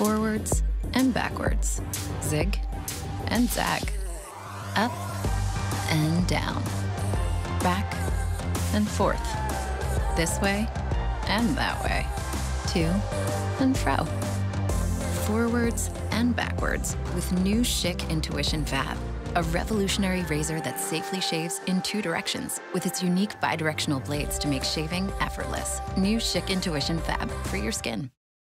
Forwards and backwards. Zig and zag. Up and down. Back and forth. This way and that way. To and fro. Forwards and backwards with new Schick Intuition Fab. A revolutionary razor that safely shaves in 2 directions with its unique bidirectional blades to make shaving effortless. New Schick Intuition Fab for your skin.